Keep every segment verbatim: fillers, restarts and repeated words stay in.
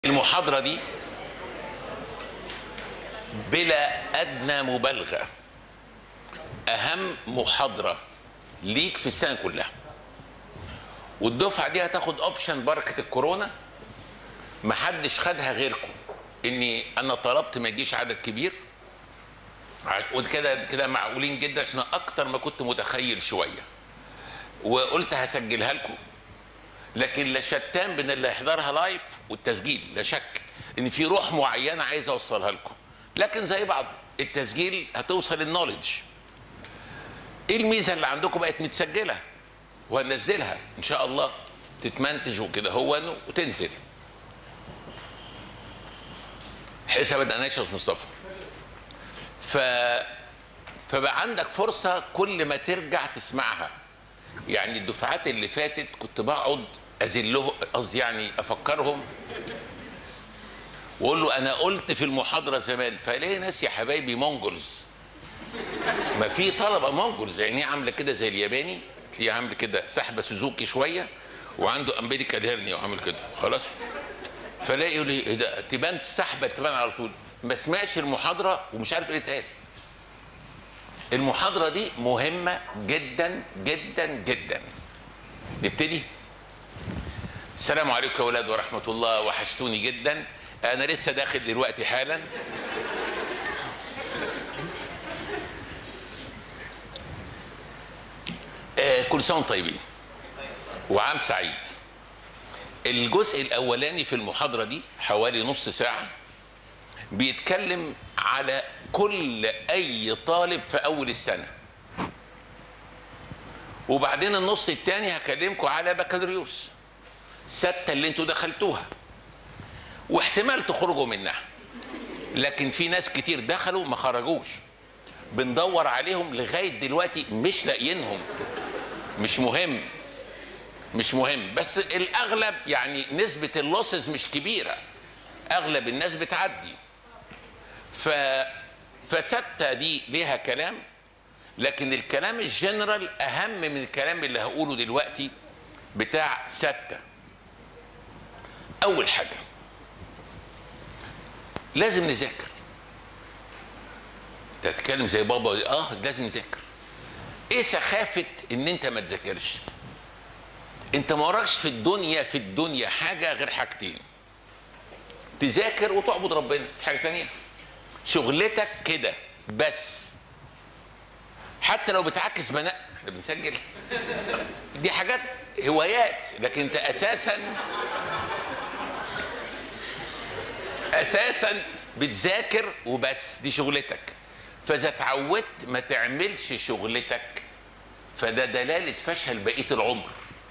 المحاضرة دي بلا أدنى مبالغة أهم محاضرة ليك في السنة كلها، والدفعة دي هتاخد أوبشن بركة الكورونا محدش خدها غيركم. إني أنا طلبت ما يجيش عدد كبير وكده كده معقولين جدا، إحنا أكتر ما كنت متخيل شوية، وقلت هسجلها لكم، لكن لا شتان بين اللي هيحضرها لايف والتسجيل. لا شك ان في روح معينه عايز اوصلها لكم، لكن زي بعض التسجيل هتوصل النولج. ايه الميزه اللي عندكم؟ بقت متسجله وهننزلها ان شاء الله، تتمنتج وكده هو وتنزل. حسب انا يا استاذ مصطفى. ف فبقى عندك فرصه كل ما ترجع تسمعها. يعني الدفعات اللي فاتت كنت بقعد اذلهم، قصدي يعني افكرهم واقول له انا قلت في المحاضره زمان، فلاقي ناس يا حبايبي مونجولز. ما في طلبه مونجولز، عينيه عامله كده زي الياباني، تلاقيه عامل كده سحبه سوزوكي شويه وعنده امريكان هيرنيا وعامل كده خلاص. فلاقي يقول لي ده تبان السحبه، تبان على طول. ما سمعش المحاضره ومش عارف ايه اللي اتقال. المحاضره دي مهمه جدا جدا جدا. نبتدي. السلام عليكم يا اولاد ورحمه الله، وحشتوني جدا. انا لسه داخل دلوقتي حالا. آه كل سنه وانتم طيبين وعام سعيد. الجزء الاولاني في المحاضره دي حوالي نص ساعه بيتكلم على كل اي طالب في اول السنه، وبعدين النص الثاني هكلمكم على بكالوريوس ستة اللي انتوا دخلتوها واحتمال تخرجوا منها، لكن في ناس كتير دخلوا ما خرجوش، بندور عليهم لغايه دلوقتي مش لاقيينهم. مش مهم مش مهم بس الاغلب يعني نسبه اللوسز مش كبيره، اغلب الناس بتعدي. ف فستة دي ليها كلام، لكن الكلام الجنرال اهم من الكلام اللي هقوله دلوقتي بتاع ستة. اول حاجه لازم نذاكر. تتكلم زي بابا، اه لازم نذاكر. ايه سخافه ان انت ما تذاكرش؟ انت ما وراكش في الدنيا في الدنيا حاجه غير حاجتين: تذاكر وتعبد ربنا. في حاجه ثانيه؟ شغلتك كده بس. حتى لو بتعكس بنات، احنا بنسجل دي حاجات هوايات، لكن انت اساسا اساسا بتذاكر وبس، دي شغلتك. فاذا اتعودت ما تعملش شغلتك فده دلاله فشل بقيه العمر،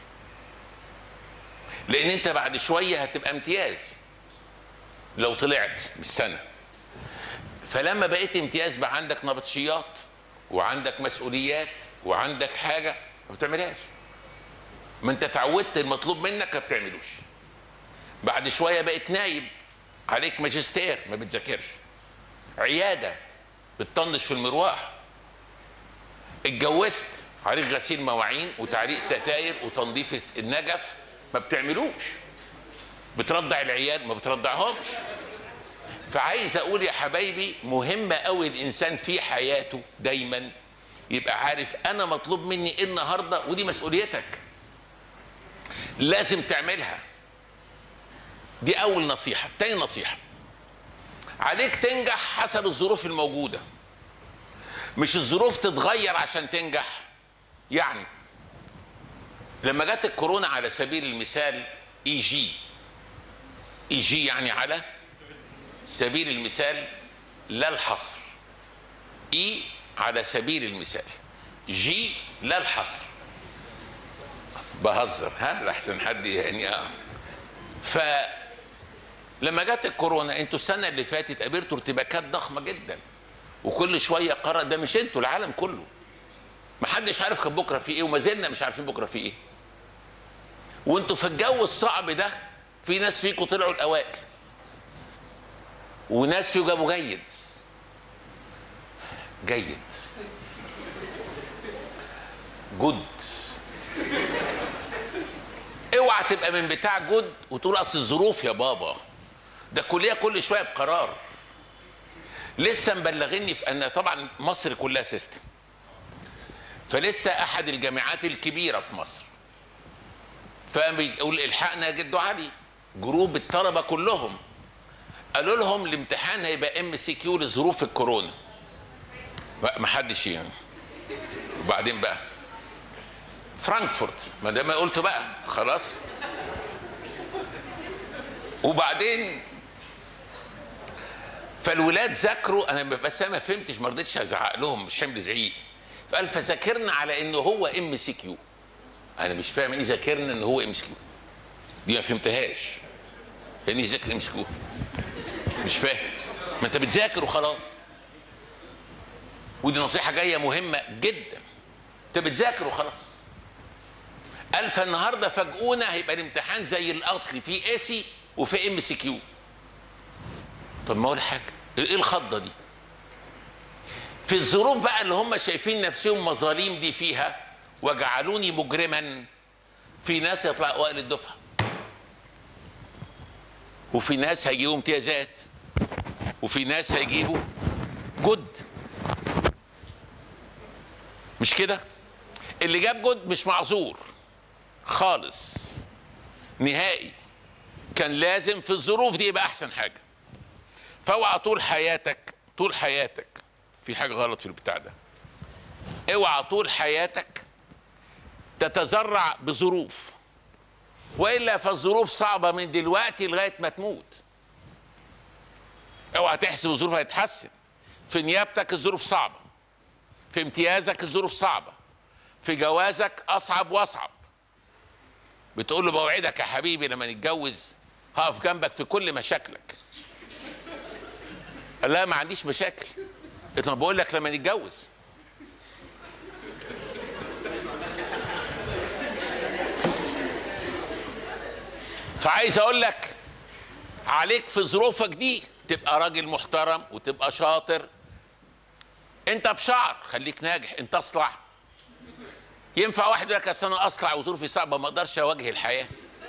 لان انت بعد شويه هتبقى امتياز لو طلعت بالسنه. فلما بقيت امتياز بقى عندك نبطشيات وعندك مسؤوليات وعندك حاجه ما بتعملهاش. ما انت اتعودت المطلوب منك ما بتعملوش. بعد شويه بقيت نايب، عليك ماجستير ما بتذاكرش. عياده بتطنش في المروح. اتجوزت، عليك غسيل مواعين وتعليق ستاير وتنظيف النجف ما بتعملوش. بترضع العيال ما بترضعهمش. فعايز اقول يا حبايبي مهم قوي الانسان في حياته دايما يبقى عارف انا مطلوب مني ايه النهارده، ودي مسؤوليتك لازم تعملها. دي اول نصيحه. تاني نصيحه: عليك تنجح حسب الظروف الموجوده، مش الظروف تتغير عشان تنجح. يعني لما جت الكورونا على سبيل المثال، اي جي اي جي يعني على سبيل المثال لا الحصر، اي على سبيل المثال، جي لا الحصر. بهزر ها لحسن حد يعني. اه فلما جت الكورونا انتوا السنه اللي فاتت قابلتوا ارتباكات ضخمه جدا، وكل شويه قرأ. ده مش انتوا، العالم كله ما حدش عارف كان بكره في ايه، وما زلنا مش عارفين بكره في ايه. وانتوا في الجو الصعب ده في ناس فيكم طلعوا الاوائل، وناس فيكم جابوا جيد جيد جود. اوعى تبقى من بتاع جود وتقول اصل الظروف يا بابا. ده كليه كل شويه بقرار. لسه مبلغني في ان طبعا مصر كلها سيستم، فلسه احد الجامعات الكبيره في مصر فبيقول الحقنا يا جدو علي، جروب الطلبه كلهم قالوا لهم الامتحان هيبقى ام سي كيو لظروف الكورونا. ما حدش يعني. وبعدين بقى فرانكفورت، ما دام قلت بقى خلاص. وبعدين فالولاد ذاكروا، انا بس انا ما فهمتش، ما رضيتش ازعق لهم، مش حمل زعيق. فقال فذاكرنا على انه هو ام سي كيو. انا مش فاهم ايه ذاكرنا ان هو ام سي كيو دي، ما فهمتهاش. يعني يذاكر ام سي كيو؟ مش فاهم. ما انت بتذاكر وخلاص. ودي نصيحه جايه مهمه جدا، انت بتذاكر وخلاص. قال فالنهارده فاجئونا هيبقى الامتحان زي الاصلي، في اي سي وفي ام سي كيو. طب ما اقول حاجه، ايه الخضه دي؟ في الظروف بقى اللي هم شايفين نفسهم مظاليم دي فيها وجعلوني مجرما، في ناس يطلعوا اوائل الدفعه، وفي ناس هيجيبوا امتيازات، وفي ناس هيجيبوا جد. مش كده؟ اللي جاب جد مش معذور خالص نهائي، كان لازم في الظروف دي يبقى احسن حاجه. فاوعى طول حياتك طول حياتك في حاجه غلط في البتاع ده، اوعى طول حياتك تتزرع بظروف، والا فالظروف صعبه من دلوقتي لغايه ما تموت. اوعى تحسب الظروف هيتحسن. في نيابتك الظروف صعبه، في امتيازك الظروف صعبه، في جوازك اصعب واصعب. بتقول له بوعدك يا حبيبي لما نتجوز هقف جنبك في كل مشاكلك. قال لا ما عنديش مشاكل. قلت له بقول لك لما نتجوز. فعايز اقول لك عليك في ظروفك دي تبقى راجل محترم وتبقى شاطر. انت بشعر خليك ناجح، انت اصلع. ينفع واحد يقول لك اصل انا اصلع وظروفي صعبه ما اقدرش اواجه الحياه؟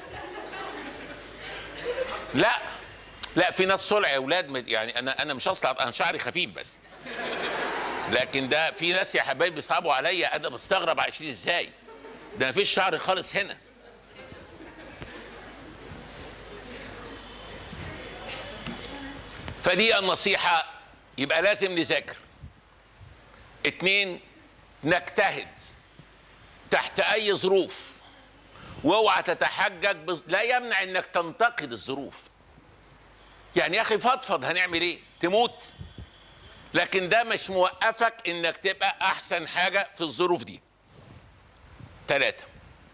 لا لا، في ناس صلع يا اولاد، يعني انا انا مش اصلع، انا شعري خفيف بس. لكن ده في ناس يا حبايبي بيصعبوا عليا، انا بستغرب عايشين ازاي. ده مفيش شعر خالص هنا. فدي النصيحه. يبقى لازم نذاكر. اتنين، نجتهد تحت اي ظروف، واوعى تتحجج بز... لا يمنع انك تنتقد الظروف. يعني يا اخي فضفض، هنعمل ايه؟ تموت؟ لكن ده مش موقفك انك تبقى احسن حاجه في الظروف دي. ثلاثة،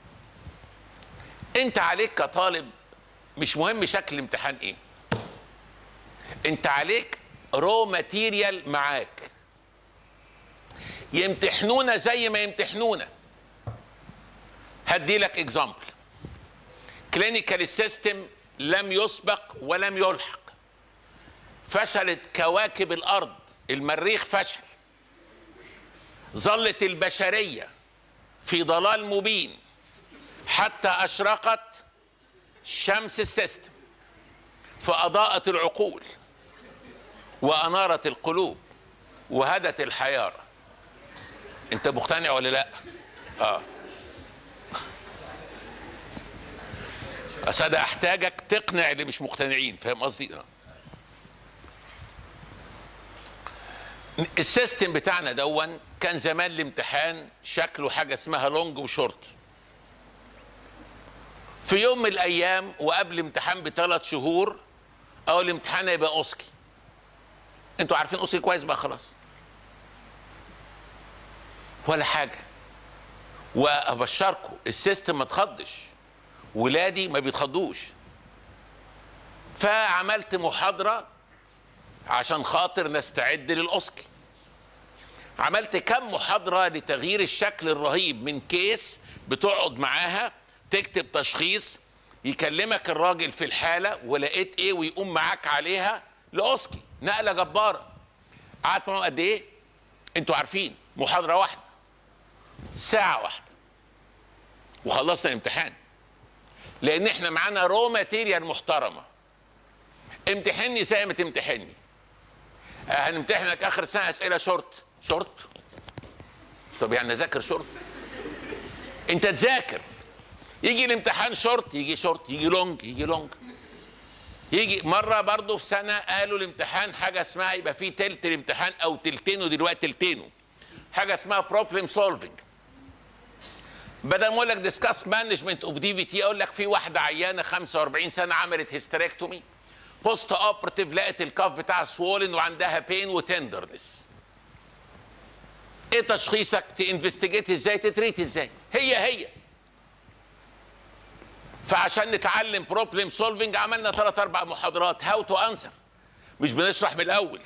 انت عليك كطالب مش مهم شكل الامتحان ايه، انت عليك رو ماتيريال معاك. يمتحنونا زي ما يمتحنونا. هدي لك اكزامبل. كلينيكال سيستم لم يسبق ولم يلحق. فشلت كواكب الارض، المريخ فشل. ظلت البشريه في ضلال مبين حتى اشرقت شمس السيستم، فاضاءت العقول وانارت القلوب وهدت الحياره. انت مقتنع ولا لا؟ اه أصل احتاجك تقنع اللي مش مقتنعين، فاهم قصدي؟ اه السيستم بتاعنا دون كان زمان الامتحان شكله حاجه اسمها لونج وشورت. في يوم من الايام وقبل الامتحان بثلاث شهور اول الامتحان هيبقى اوسكي. انتوا عارفين اوسكي كويس بقى خلاص ولا حاجه. وابشركم السيستم ما تخضش، ولادي ما بيتخضوش. فعملت محاضره عشان خاطر نستعد للاوسكي. عملت كم محاضره لتغيير الشكل الرهيب من كيس بتقعد معاها تكتب تشخيص، يكلمك الراجل في الحاله ولقيت ايه ويقوم معاك عليها لاوسكي. نقله جباره. قعدت معاهم قد ايه؟ انتوا عارفين، محاضره واحده ساعه واحده وخلصنا الامتحان. لان احنا معانا رو ماتيريال محترمه. امتحني زي ما تمتحني. هنمتحنك اخر سنه اسئله شورت شورت. طب يعني اذاكر شورت؟ انت تذاكر، يجي الامتحان شورت يجي شورت، يجي لونج يجي لونج. يجي مره برضه في سنه قالوا الامتحان حاجه اسمها يبقى فيه تلت الامتحان او تلتينه، دلوقتي تلتينه، حاجه اسمها بروبلم سولفنج. بدل ما اقول لك ديسكاس مانجمنت اوف دي في تي اقول لك في واحده عيانه خمسة وأربعين سنه عملت هيستريكتومي بوست اوبرتيف، لقت الكاف بتاعها سوولن وعندها بين وتندرنس. ايه تشخيصك؟ تنفستيجيت ازاي، تتريت ازاي، هي هي. فعشان نتعلم بروبلم سولفنج عملنا ثلاث اربع محاضرات هاو تو انسر، مش بنشرح من الاول.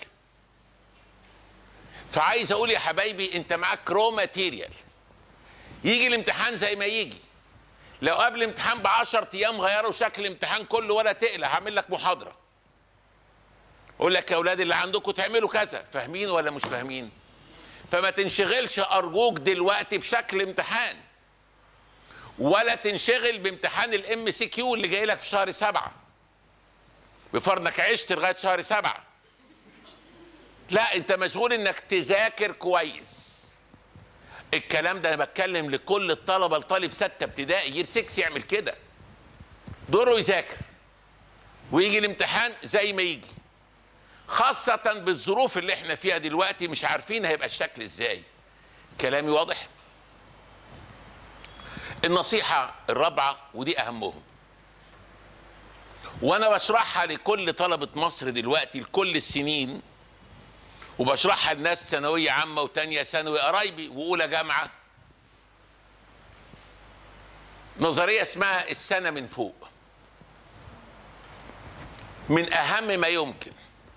فعايز اقول يا حبايبي انت معاك رو ماتيريال، يجي الامتحان زي ما يجي. لو قبل الامتحان ب عشرة ايام غيروا شكل الامتحان كله ولا تقلق، هعمل لك محاضره اقول لك يا اولاد اللي عندكم تعملوا كذا، فاهمين ولا مش فاهمين؟ فما تنشغلش ارجوك دلوقتي بشكل امتحان، ولا تنشغل بامتحان الام سي كيو اللي جاي لك في شهر سبعه بفرضك عشت لغايه شهر سبعه. لا، انت مشغول انك تذاكر كويس. الكلام ده انا بتكلم لكل الطلبه، الطالب سته ابتدائي جيل ستة يعمل كده، دوره يذاكر ويجي الامتحان زي ما يجي، خاصه بالظروف اللي احنا فيها دلوقتي مش عارفين هيبقى الشكل ازاي. كلامي واضح؟ النصيحه الرابعه ودي اهمهم، وانا بشرحها لكل طلبه مصر دلوقتي لكل السنين، وبشرحها لناس ثانويه عامه وثانيه ثانوي قرايبي واولى جامعه. نظريه اسمها السنه من فوق، من اهم ما يمكن.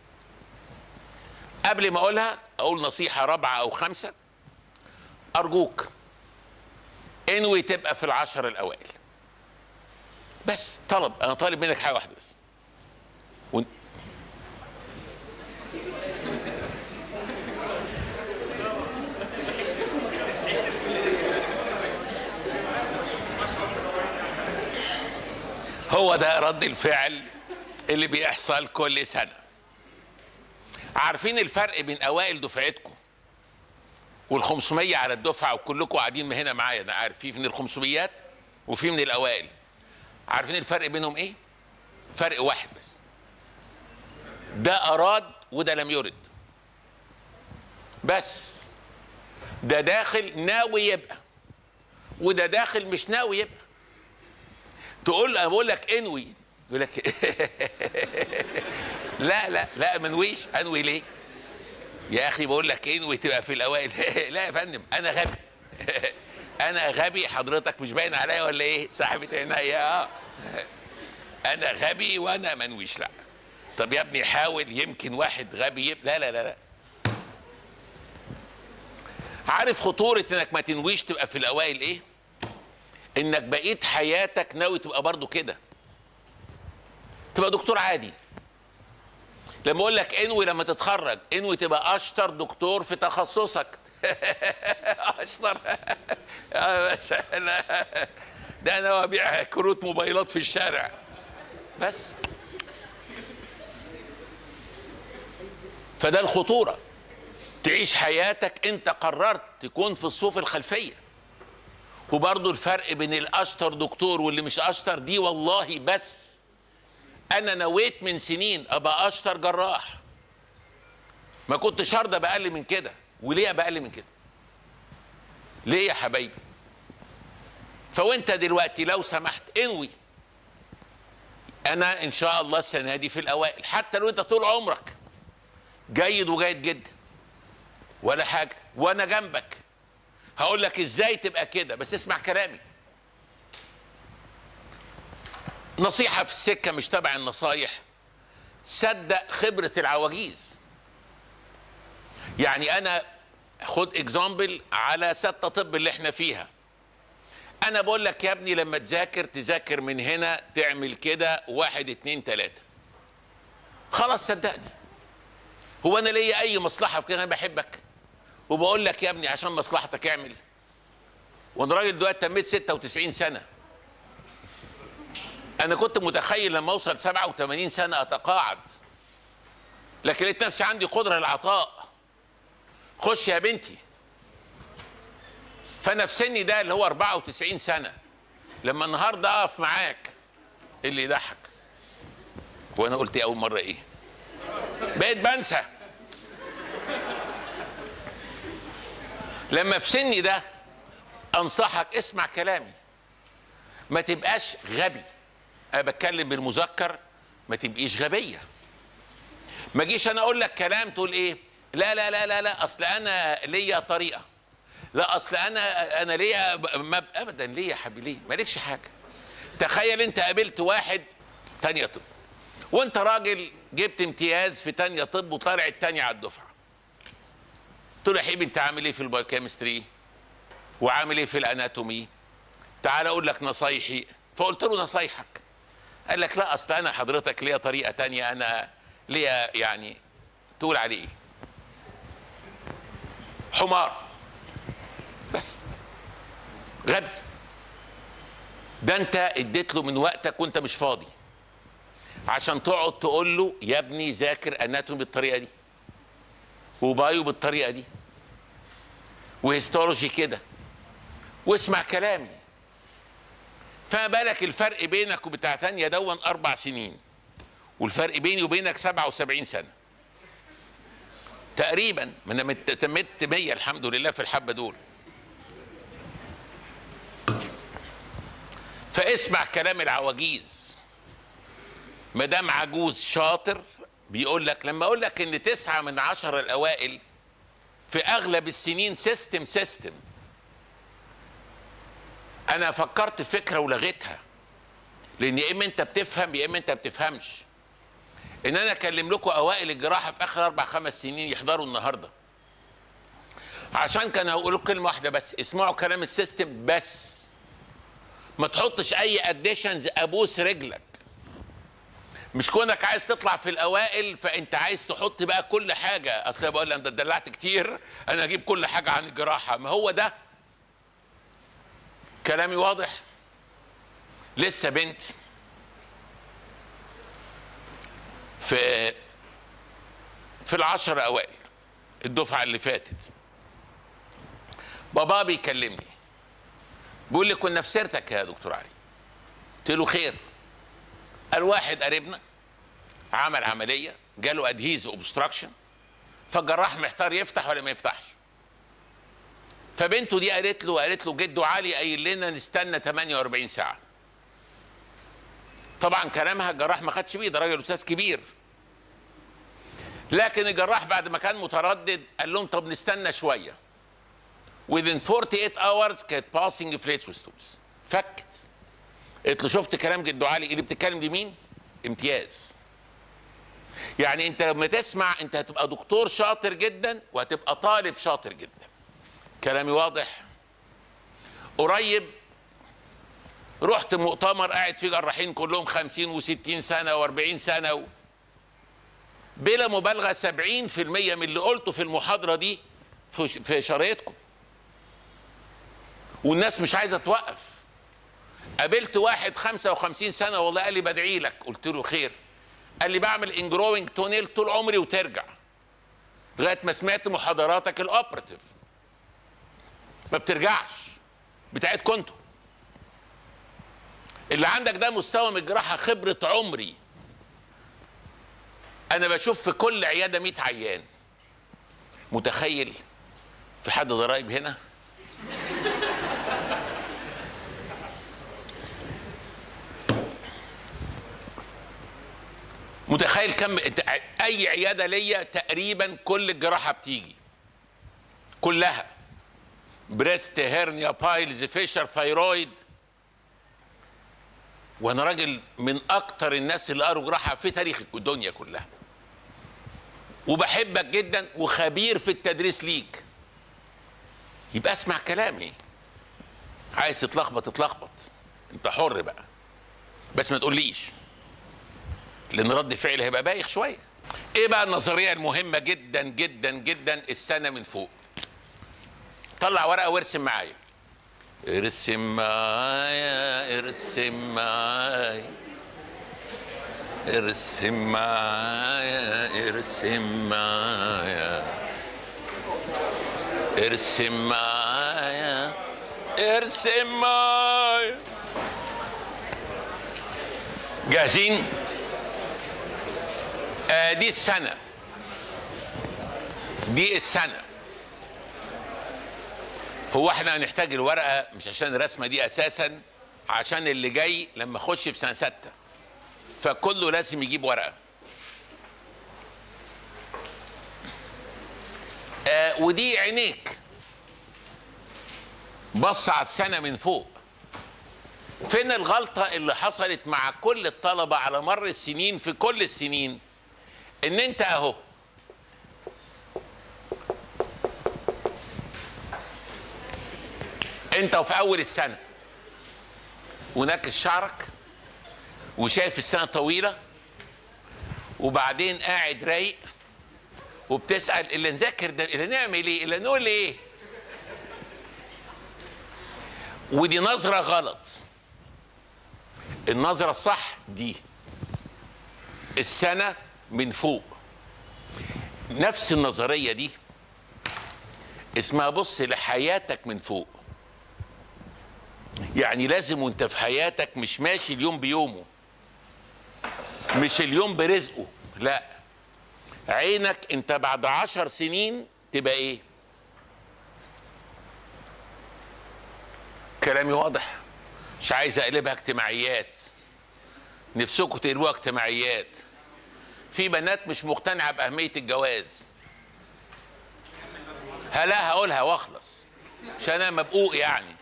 قبل ما اقولها اقول نصيحه رابعه او خمسه، ارجوك انوي تبقى في العشر الاوائل. بس طلب، انا طالب منك حاجه واحده بس. و... هو ده رد الفعل اللي بيحصل كل سنه. عارفين الفرق بين اوائل دفعتكم والخمسمية على الدفعه، وكلكم قاعدين هنا معايا، انا عارف في من الخمسميات وفي من الاوائل. عارفين الفرق بينهم ايه؟ فرق واحد بس، ده اراد وده لم يرد. بس ده داخل ناوي يبقى وده داخل مش ناوي يبقى. تقول انا بقول لك انوي، يقول لك لا لا لا منويش. انوي ليه يا اخي؟ بقول لك انوي تبقى في الاوائل. لا يا فندم انا غبي. انا غبي حضرتك مش باين عليا ولا ايه؟ صاحبة عينيا. اه انا غبي وانا منويش. لا طب يا ابني حاول، يمكن واحد غبي يب... لا لا لا لا. عارف خطورة انك ما تنويش تبقى في الاوائل ايه؟ انك بقيت حياتك ناوي تبقى برضو كده، تبقى دكتور عادي. لما اقول لك انوي لما تتخرج انوي تبقى اشطر دكتور في تخصصك. اشطر. ده انا ببيع كروت موبايلات في الشارع بس. فده الخطورة، تعيش حياتك انت قررت تكون في الصفوف الخلفية. وبرضو الفرق بين الاشطر دكتور واللي مش اشطر دي والله، بس انا نويت من سنين ابقى اشطر جراح، ما كنتش هرضى باقل من كده. وليه باقل من كده؟ ليه يا حبايبي؟ فوانت دلوقتي لو سمحت انوي انا ان شاء الله السنه دي في الاوائل، حتى لو انت طول عمرك جيد وجيد جدا ولا حاجه، وانا جنبك هقول لك ازاي تبقى كده، بس اسمع كلامي. نصيحه في السكه مش تبع النصايح، صدق خبره العواجيز. يعني انا خد اكزامبل على ستة طب اللي احنا فيها. انا بقول لك يا ابني لما تذاكر تذاكر من هنا، تعمل كده واحد اتنين تلاته، خلاص صدقني. هو انا ليا اي مصلحه في كده؟ انا بحبك وبقول لك يا ابني عشان مصلحتك اعمل. وانا راجل دلوقتي تميت ستة وتسعين سنه، انا كنت متخيل لما اوصل سبعة وثمانين سنه اتقاعد، لكن لقيت نفسي عندي قدره للعطاء. خش يا بنتي. فانا في سني ده اللي هو أربعة وتسعين سنه، لما النهارده اقف معاك اللي يضحك. وانا قلت اول مره ايه؟ بقيت بنسى. لما في سني ده انصحك اسمع كلامي، ما تبقاش غبي. انا بتكلم بالمذكر، ما تبقيش غبيه. ما اجيش انا اقول لك كلام تقول ايه؟ لا لا لا لا لا اصل انا ليا طريقه، لا اصل انا انا ليا مب... ابدا. ليه يا حبيبي؟ ليه؟ مالكش حاجه. تخيل انت قابلت واحد تانية طب، وانت راجل جبت امتياز في تانية طب وطالع التاني على الدفعه. قلت له يا حبيبي انت عامل ايه في البايوكيمستري؟ وعامل ايه في الاناتومي؟ تعال اقول لك نصايحي. فقلت له نصايحك. قال لك لا اصل انا حضرتك ليا طريقه تانية، انا ليا يعني تقول عليه ايه؟ حمار. بس غبي. ده انت اديت له من وقتك وانت مش فاضي عشان تقعد تقول له يا ابني ذاكر اناتومي بالطريقه دي، وبايو بالطريقه دي، وهيستولوجي كده، واسمع كلامي. فما بالك الفرق بينك وبتاع تانية دون اربع سنين، والفرق بيني وبينك سبعة وسبعين سنه تقريبا. ما انا تمت مية الحمد لله في الحبه دول. فاسمع كلام العواجيز. ما دام عجوز شاطر بيقول لك، لما اقول لك ان تسعه من عشره الاوائل في اغلب السنين سيستم سيستم، انا فكرت في فكره ولغيتها، لان يا اما انت بتفهم يا اما انت بتفهمش. ان انا اكلم لكم اوائل الجراحه في اخر اربع خمس سنين يحضروا النهارده، عشان كان هقول لكم كلمه واحده بس: اسمعوا كلام السيستم بس، ما تحطش اي اديشنز. ابوس رجلك. مش كونك عايز تطلع في الاوائل فانت عايز تحط بقى كل حاجه. اصل بقول لك انت اتدلعت كتير، انا اجيب كل حاجه عن الجراحه. ما هو ده كلامي واضح؟ لسه بنت في في العشر اوائل الدفعه اللي فاتت، بابا بيكلمني بيقول لي كنا في سيرتك يا دكتور علي. قلت له خير. قال واحد قريبنا عمل عمليه جاله ادهيز اوبستراكشن، فالجراح محتار يفتح ولا ما يفتحش. فبنته دي قالت له قالت له جده علي قايل لنا نستنى ثمانية وأربعين ساعه. طبعا كلامها الجراح ما خدش بيه، ده راجل استاذ كبير. لكن الجراح بعد ما كان متردد قال لهم طب نستنى شويه. within forty-eight hours كانت passing فليتس وستوبس. فكت. قلت له شفت كلام جدو علي؟ اللي بتتكلم دي مين؟ امتياز. يعني انت لما تسمع انت هتبقى دكتور شاطر جدا وهتبقى طالب شاطر جدا. كلامي واضح؟ قريب رحت مؤتمر قاعد فيه جراحين كلهم خمسين وستين سنه واربعين سنه و... بلا مبالغه سبعين في المية من اللي قلته في المحاضره دي في, في شرايطكم، والناس مش عايزه توقف. قابلت واحد خمسة وخمسين سنه والله قال لي بدعي لك. قلت له خير. قال لي بعمل انجروينج تونيل طول عمري وترجع، لغايه ما سمعت محاضراتك الاوبراتيف ما بترجعش بتاعتكم انتوا. اللي عندك ده مستوى من الجراحه خبره عمري. انا بشوف في كل عياده مية عيان. متخيل؟ في حد ضرايب هنا؟ متخيل كم؟ اي عياده ليا تقريبا كل الجراحه بتيجي كلها، بريست، هيرنيا، بايلز، فيشر، ثايرويد. وانا راجل من اكتر الناس اللي قروا جراحه في تاريخ الدنيا كلها، وبحبك جدا وخبير في التدريس ليك. يبقى اسمع كلامي. عايز تتلخبط تتلخبط، انت حر بقى، بس ما تقوليش، لان رد فعلي هيبقى بايخ شويه. ايه بقى النظريه المهمه جدا جدا جدا السنه من فوق؟ طلع ورقه وارسم معايا. ارسم معايا ارسم معايا ارسم معايا ارسم معايا ارسم معايا ارسم معايا. جاهزين؟ آه دي السنة، دي السنة. هو احنا هنحتاج الورقة مش عشان الرسمة دي أساسا، عشان اللي جاي لما اخش في سنة ستة فكله لازم يجيب ورقة. آه ودي عينيك بص على السنة من فوق. فين الغلطة اللي حصلت مع كل الطلبة على مر السنين في كل السنين؟ ان انت اهو انت وفي اول السنة وناكس شعرك وشايف السنة طويلة، وبعدين قاعد رايق وبتسأل اللي نذاكر ده اللي نعمل ايه اللي نقول ايه. ودي نظرة غلط. النظرة الصح دي السنة من فوق. نفس النظرية دي اسمها بص لحياتك من فوق. يعني لازم وانت في حياتك مش ماشي اليوم بيومه، مش اليوم برزقه، لا. عينك انت بعد عشر سنين تبقى ايه؟ كلامي واضح؟ مش عايز اقلبها اجتماعيات، نفسكم تقلبوها اجتماعيات. في بنات مش مقتنعه باهميه الجواز. هلا هقولها واخلص عشان انا مبقوق يعني.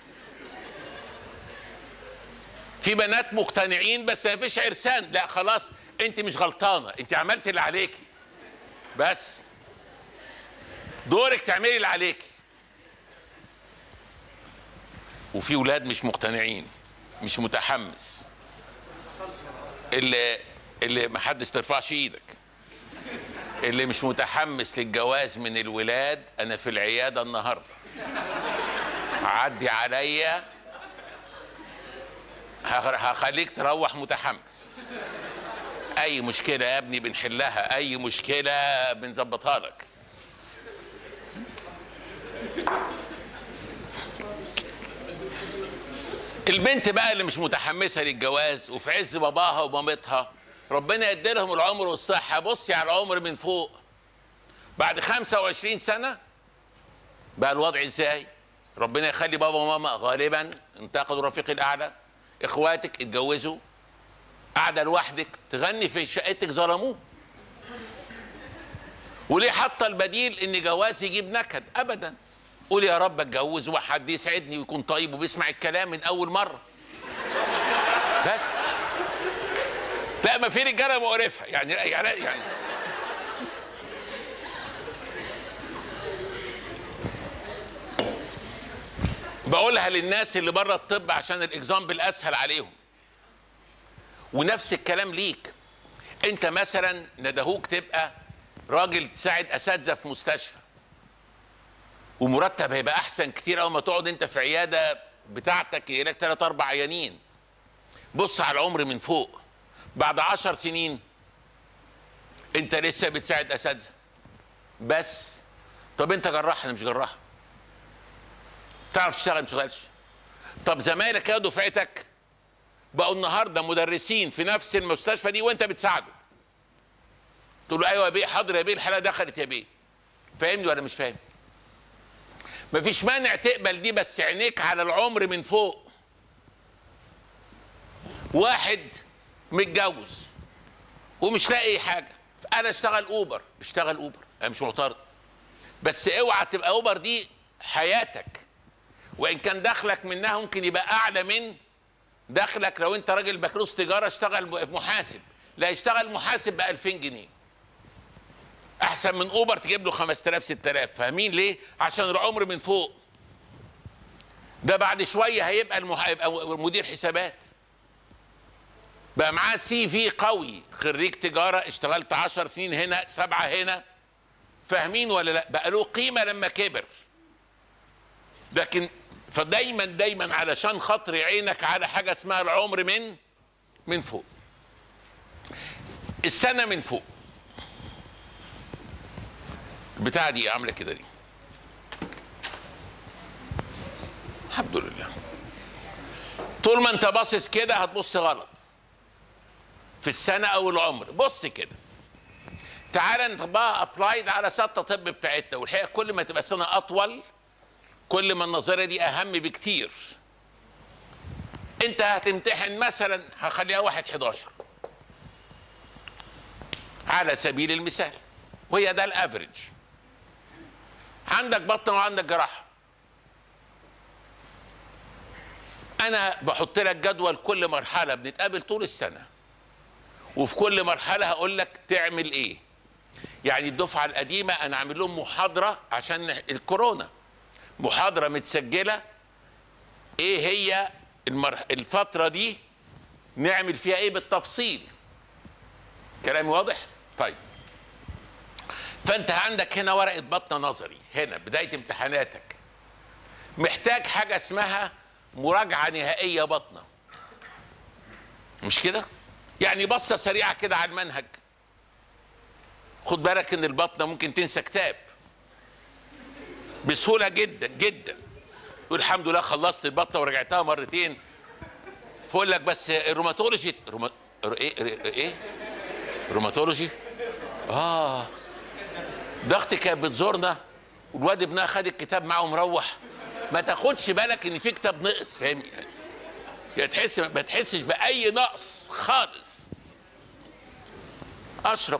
في بنات مقتنعين بس ما فيش عرسان. لا خلاص انت مش غلطانه، انت عملتي اللي عليكي، بس دورك تعملي اللي عليكي. وفي ولاد مش مقتنعين، مش متحمس، اللي اللي ما حدش ترفعش ايدك، اللي مش متحمس للجواز من الولاد. انا في العياده النهارده، عدي عليا هخليك تروح متحمس. اي مشكله يا ابني بنحلها، اي مشكله بنظبطها لك. البنت بقى اللي مش متحمسه للجواز وفي عز باباها ومامتها ربنا يديلهم العمر والصحه، بصي على العمر من فوق. بعد خمسة وعشرين سنه بقى الوضع ازاي؟ ربنا يخلي بابا وماما غالبا انتقلوا الرفيق الاعلى، اخواتك اتجوزوا، قاعده لوحدك تغني في شقتك ظلموه. وليه حاطه البديل ان جواز يجيب نكد؟ ابدا. قول يا رب اتجوز وحد يسعدني ويكون طيب وبيسمع الكلام من اول مره. بس لا، ما في رجاله مقرفه يعني يعني يعني بقولها للناس اللي بره الطب عشان الاكزامبل اسهل عليهم. ونفس الكلام ليك انت. مثلا ندهوك تبقى راجل تساعد اساتذه في مستشفى، ومرتب هيبقى احسن كتير اول ما تقعد انت في عياده بتاعتك يجيلك ثلاث اربع عيانين. بص على العمر من فوق. بعد عشر سنين انت لسه بتساعد اساتذه بس. طب انت جراح، انا مش جراح. تعرف تشتغل ما تشتغلش. طب زمايلك يا دفعتك بقوا النهارده مدرسين في نفس المستشفى دي وانت بتساعده. تقول له ايوه يا بيه، حاضر يا بيه، الحاله دخلت يا بيه. فاهمني ولا مش فاهم؟ مفيش مانع تقبل دي، بس عينيك على العمر من فوق. واحد متجوز ومش لاقي حاجه، انا اشتغل اوبر. اشتغل اوبر، انا مش معترض، بس اوعى تبقى اوبر دي حياتك. وان كان دخلك منها ممكن يبقى اعلى من دخلك لو انت راجل بكالوريوس تجاره اشتغل محاسب. لا، يشتغل محاسب ب ألفين جنيه احسن من اوبر تجيب له خمسة آلاف ستة آلاف. فاهمين ليه؟ عشان العمر من فوق. ده بعد شويه هيبقى المح... هيبقى مدير حسابات، بقى معاه سي في قوي، خريج تجاره، اشتغلت عشر سنين هنا، سبعه هنا. فاهمين ولا لا؟ بقى له قيمه لما كبر. لكن فدايما دايما علشان خاطر عينك على حاجه اسمها العمر من من فوق. السنه من فوق البتاعه دي عامله كده دي، الحمد لله. طول ما انت باصص كده هتبص غلط في السنه او العمر. بص كده، تعالى نطبقها ابلايد على سته طب بتاعتنا. والحقيقه كل ما تبقى سنه اطول كل ما النظريه دي اهم بكتير. انت هتمتحن مثلا، هخليها واحد حداشر على سبيل المثال، وهي ده الافريج. عندك بطن وعندك جراحه. انا بحط لك جدول كل مرحله، بنتقابل طول السنه وفي كل مرحله هقول لك تعمل ايه. يعني الدفعه القديمه انا عامل لهم محاضره عشان الكورونا، محاضره متسجله ايه هي المرح... الفتره دي نعمل فيها ايه بالتفصيل. كلامي واضح؟ طيب، فانت عندك هنا ورقه بطنه نظري، هنا بدايه امتحاناتك محتاج حاجه اسمها مراجعه نهائيه بطنه، مش كده؟ يعني بصه سريعه كده على المنهج. خد بالك ان البطنه ممكن تنسى كتاب بسهوله جدا جدا. يقول الحمد لله خلصت البطنه ورجعتها مرتين، فاقول لك بس الروماتولوجي روما... ايه ايه روماتولوجي اه ده اختي كانت بتزورنا والواد ابنها خد الكتاب معاه ومروح، ما تاخدش بالك ان في كتاب نقص، فاهم يعني؟ يعني تحس ما تحسش باي نقص خالص. اشرب.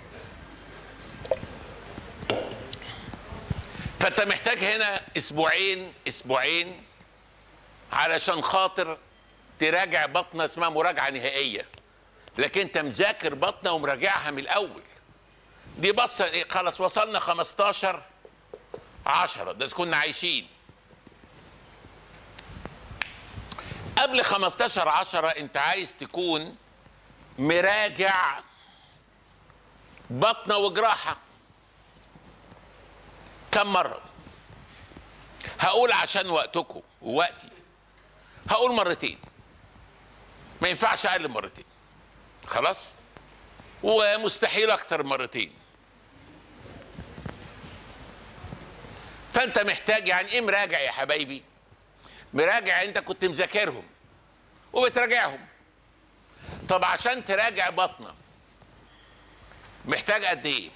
فانت محتاج هنا اسبوعين اسبوعين علشان خاطر تراجع بطنه اسمها مراجعه نهائيه، لكن انت مذاكر بطنه ومراجعها من الاول. دي بصه ايه، خلاص وصلنا خمستاشر عشرة، ده كنا عايشين. قبل خمستاشر عشرة انت عايز تكون مراجع بطنه وجراحه كم مره؟ هقول عشان وقتكم ووقتي هقول مرتين، ما ينفعش اقل من مرتين، خلاص؟ ومستحيل اكتر من مرتين. فانت محتاج يعني ايه مراجع يا حبايبي؟ مراجع انت كنت مذاكرهم وبتراجعهم. طب عشان تراجع بطنه محتاج قد ايه؟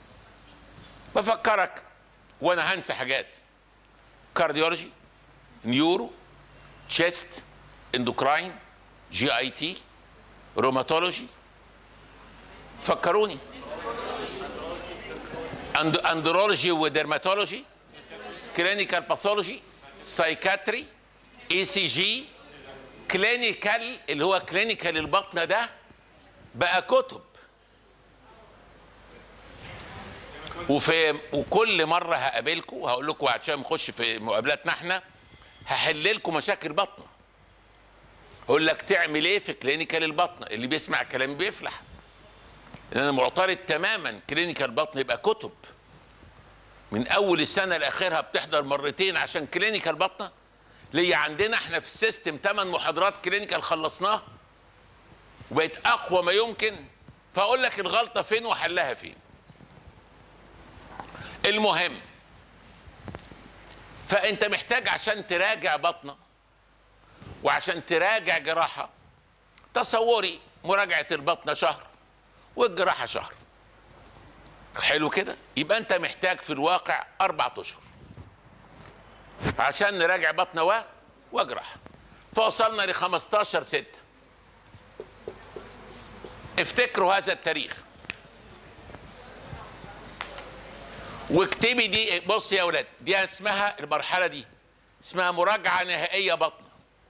بفكرك وانا هنسى حاجات: كارديولوجي، نيورو، تشيست، اندوكراين، جي اي تي، روماتولوجي. فكروني. أند... اندرولوجي وديرماتولوجي، كلينيكال باثولوجي، سايكاتري، اي سي جي، كلينيكال اللي هو كلينيكال البطنه ده بقى كتب. وفي وكل مره هقابلكم هقول لكم عشان نخش في مقابلاتنا احنا هحل لكم مشاكل بطنه. اقول لك تعمل ايه في كلينيكال البطنه، اللي بيسمع كلامي بيفلح. انا معترض تماما كلينيكال بطن يبقى كتب من اول السنه لاخرها بتحضر مرتين عشان كلينيكال بطنه. ليه عندنا احنا في السيستم ثمان محاضرات كلينيكال خلصناها وبقت اقوى ما يمكن. فاقول لك الغلطه فين وحلها فين. المهم، فانت محتاج عشان تراجع بطنه وعشان تراجع جراحه، تصوري مراجعه البطنه شهر والجراحه شهر، حلو كده؟ يبقى انت محتاج في الواقع اربع اشهر عشان نراجع بطنه وجراحه. فوصلنا ل خمستاشر ستة. افتكروا هذا التاريخ واكتبي دي. بص يا اولاد، دي اسمها المرحله دي اسمها مراجعه نهائيه بطنه.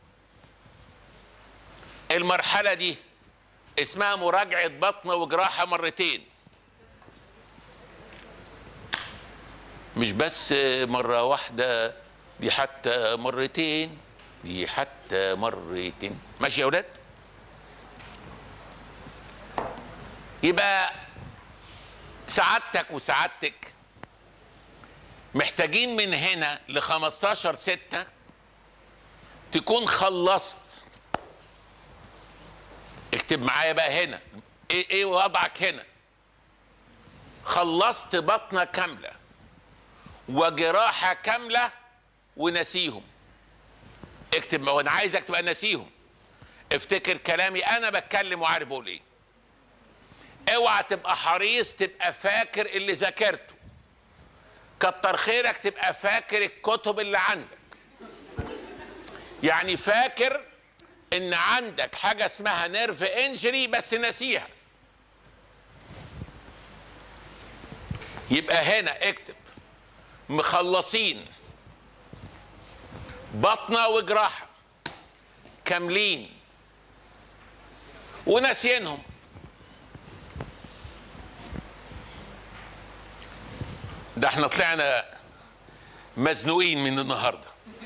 المرحله دي اسمها مراجعه بطنه وجراحه مرتين، مش بس مره واحده، دي حتى مرتين، دي حتى مرتين. ماشي يا اولاد؟ يبقى سعادتك وسعادتك محتاجين من هنا ل خمستاشر ستة تكون خلصت. اكتب معايا بقى هنا ايه ايه وضعك هنا؟ خلصت بطنه كامله وجراحه كامله ونسيهم. اكتب، وانا عايزك تبقى نسيهم. افتكر كلامي انا بتكلم وعارف بقول ايه. اوعى تبقى حريص تبقى فاكر اللي ذاكرته. كتر خيرك تبقى فاكر الكتب اللي عندك. يعني فاكر ان عندك حاجه اسمها نيرف انجري بس نسيها. يبقى هنا اكتب مخلصين بطنه وجراحه كاملين وناسيينهم. ده احنا طلعنا مزنوقين من النهارده.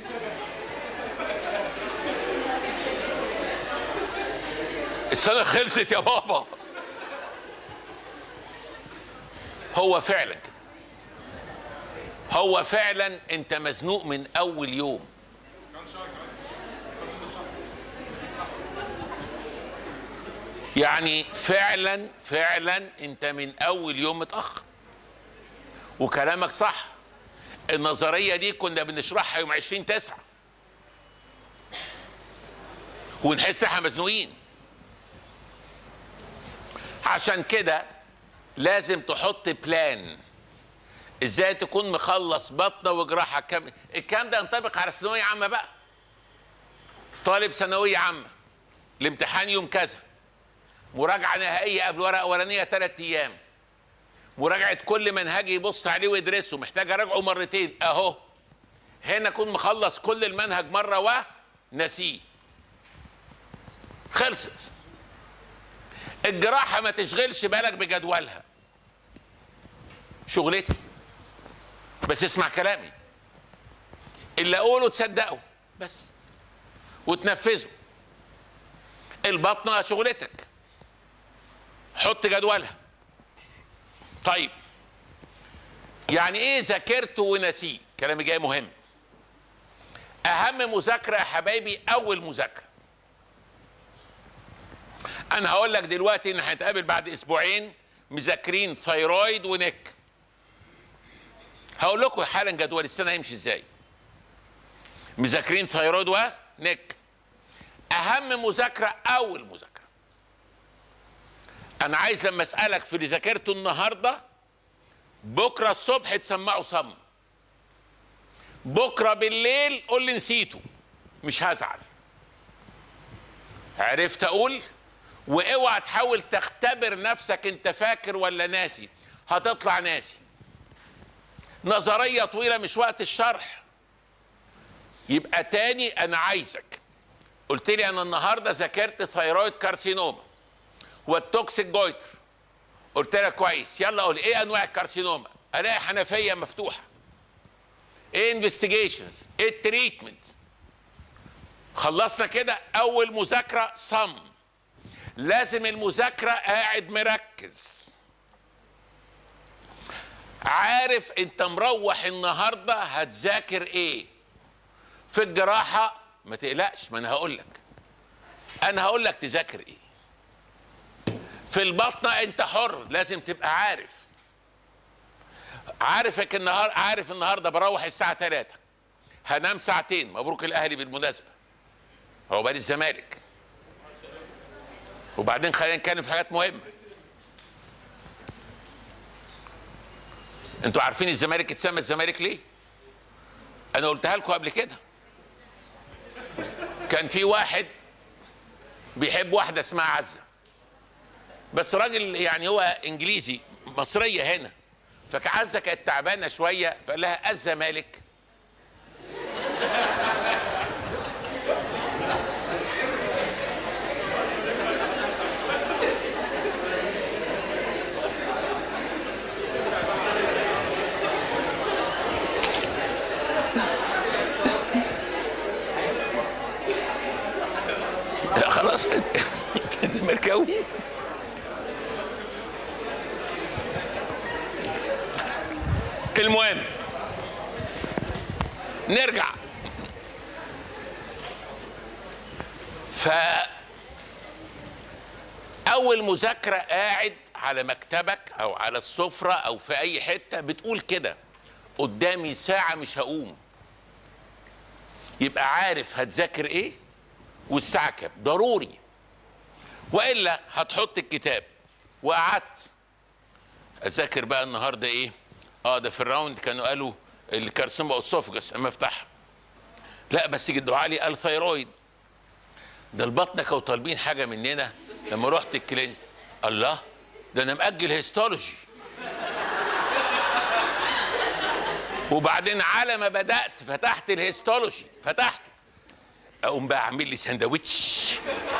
السنه خلصت يا بابا. هو فعلا كده، هو فعلا انت مزنوق من اول يوم. يعني فعلا فعلا انت من اول يوم متاخر. وكلامك صح، النظريه دي كنا بنشرحها يوم عشرين تسعة ونحس احنا مزنوقين. عشان كده لازم تحط بلان ازاي تكون مخلص بطنه وجراحه كامله. الكلام ده ينطبق على ثانويه عامه بقى. طالب ثانويه عامه، الامتحان يوم كذا، مراجعه نهائيه قبل ورقه اولانيه ثلاث ايام، مراجعه كل منهج يبص عليه ويدرسه، محتاج اراجعه مرتين. اهو هنا اكون مخلص كل المنهج مره ونسيه. خلصت. الجراحه ما تشغلش بالك بجدولها، شغلتي بس اسمع كلامي، اللي اقوله تصدقه بس وتنفذه. البطنه شغلتك، حط جدولها. طيب يعني ايه ذاكرت ونسيه؟ كلامي جاي مهم. اهم مذاكره يا حبايبي اول مذاكره. انا هقول لك دلوقتي ان هنتقابل بعد اسبوعين مذاكرين ثيرويد ونك. هقول لكم حالا جدول السنه هيمشي ازاي. مذاكرين ثيرويد ونك. اهم مذاكره اول مذاكره. انا عايز لما اسالك في اللي ذاكرته النهارده بكره الصبح تسمعه صم. بكره بالليل قول لي نسيته، مش هزعل. عرفت اقول؟ واوعى تحاول تختبر نفسك انت فاكر ولا ناسي، هتطلع ناسي. نظريه طويله مش وقت الشرح. يبقى تاني انا عايزك، قلت لي انا النهارده ذاكرت ثيرويد كارسينوما والتوكسيك جويتر، قلت لك كويس. يلا قول ايه انواع الكارسينوما؟ الاقي حنفيه مفتوحه. ايه انفستيجيشنز؟ ايه التريتمنت؟ خلصنا كده اول مذاكره صم. لازم المذاكره قاعد مركز، عارف انت مروح النهارده هتذاكر ايه. في الجراحه ما تقلقش، ما انا هقول لك انا هقول لك تذاكر ايه. في البطنه انت حر، لازم تبقى عارف. عارفك النهار عارف النهارده بروح الساعه ثلاثة، هنام ساعتين. مبروك الاهلي بالمناسبه، هو بقى الزمالك. وبعدين خلينا نتكلم في حاجات مهمه. انتوا عارفين الزمالك اتسمى الزمالك ليه؟ انا قلتها لكم قبل كده. كان في واحد بيحب واحده اسمها عزه، بس راجل يعني هو انجليزي، مصريه هنا، فعزه كانت تعبانه شويه فقال لها الزمالك. لا خلاص كان زملكاوي. المهم نرجع. ف اول مذاكره قاعد على مكتبك او على السفره او في اي حته بتقول كده: قدامي ساعه مش هقوم. يبقى عارف هتذاكر ايه والساعه كام، ضروري. والا هتحط الكتاب وقعدت اذاكر بقى النهارده ايه؟ اه ده في الراوند كانوا قالوا الكارسوما اسوفجس، اما افتحها لا بس جدوا علي قال ثيرويد. ده البطنه كانوا طالبين حاجه مننا لما رحت الكلينيك. الله، ده انا مأجل هيستولوجي. وبعدين على ما بدأت فتحت الهيستولوجي، فتحته اقوم بقى اعمل لي سندوتش.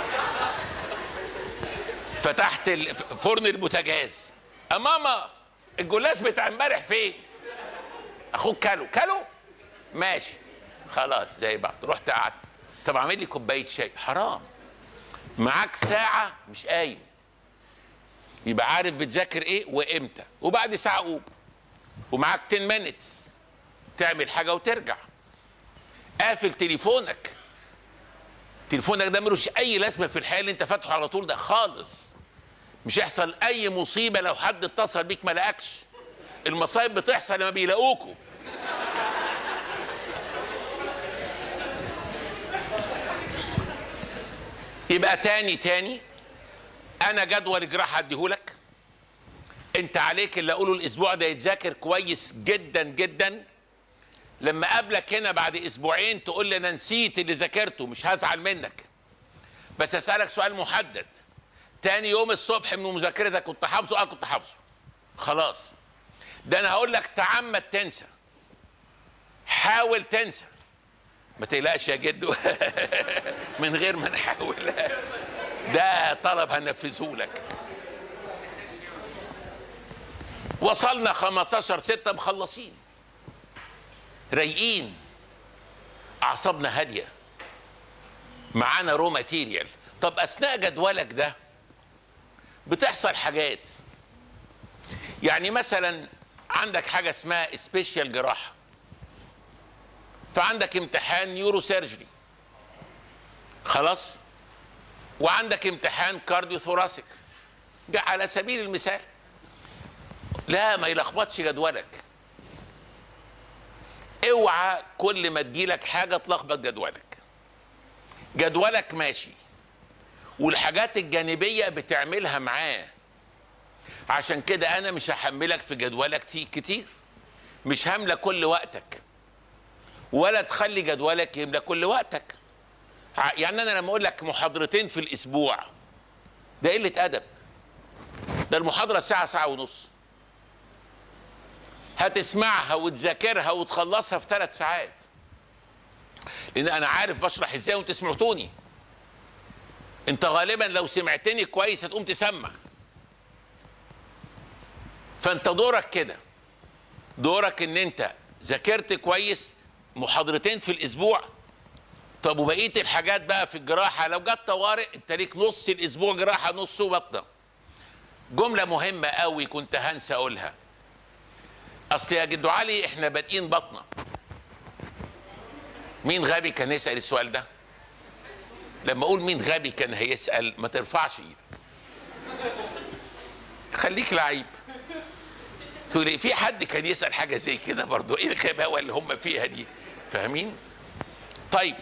فتحت فرن البوتاجاز، يا ماما الجلاش بتاع امبارح فين؟ اخوك كلو كلو ماشي خلاص زي بعض. رحت قعدت، طب اعمل لي كوبايه شاي. حرام، معاك ساعه مش قايم. يبقى عارف بتذاكر ايه وامتى، وبعد ساعه قوم. ومعاك عشرة مينتس تعمل حاجه وترجع. قافل تليفونك. تليفونك ده ملوش اي لازمه في الحياه اللي انت فاتحه على طول ده خالص. مش يحصل اي مصيبه لو حد اتصل بيك ما لقاكش. المصايب بتحصل لما بيلاقوكوا. يبقى تاني تاني انا جدول جراحه اديهولك. انت عليك اللي اقوله الاسبوع ده يتذاكر كويس جدا جدا. لما اقابلك هنا بعد اسبوعين تقول لي انا نسيت اللي ذاكرته، مش هزعل منك، بس اسالك سؤال محدد. تاني يوم الصبح من مذاكرتك كنت حافظه؟ اه كنت حافظه. خلاص. ده انا هقول لك تعمد تنسى، حاول تنسى، ما تقلقش يا جدو. من غير ما نحاول، ده طلب هنفذه لك. وصلنا خمستاشر ستة مخلصين رايقين، اعصابنا هاديه، معانا رو ماتيريال. طب اثناء جدولك ده بتحصل حاجات. يعني مثلا عندك حاجه اسمها سبيشال جراحه، فعندك امتحان نيورو سيرجري خلاص، وعندك امتحان كارديو ثوراسيك على سبيل المثال. لا ما يلخبطش جدولك. اوعى كل ما تجيلك حاجه تلخبط جدولك. جدولك ماشي والحاجات الجانبيه بتعملها معاه. عشان كده انا مش هحملك في جدولك كتير، مش هاملة كل وقتك، ولا تخلي جدولك يملى كل وقتك. يعني انا لما اقول لك محاضرتين في الاسبوع ده قله ادب. ده المحاضره ساعه ساعه ونص، هتسمعها وتذاكرها وتخلصها في ثلاث ساعات، لان انا عارف بشرح ازاي وانتوا سمعتوني. انت غالبا لو سمعتني كويس هتقوم تسمع. فانت دورك كده، دورك ان انت ذاكرت كويس محاضرتين في الاسبوع. طب وبقيه الحاجات بقى في الجراحه لو جت طوارئ انت ليك نص الاسبوع جراحه نصه بطنه. جمله مهمه قوي كنت هنسى اقولها. اصل يا جدو علي احنا بادئين بطنه. مين غبي كان يسال السؤال ده؟ لما اقول مين غبي كان هيسال ما ترفعش ايدك، خليك لعيب. تقول ايه في حد كان يسال حاجه زي كده برضه؟ ايه الغباوه اللي هم فيها دي؟ فاهمين؟ طيب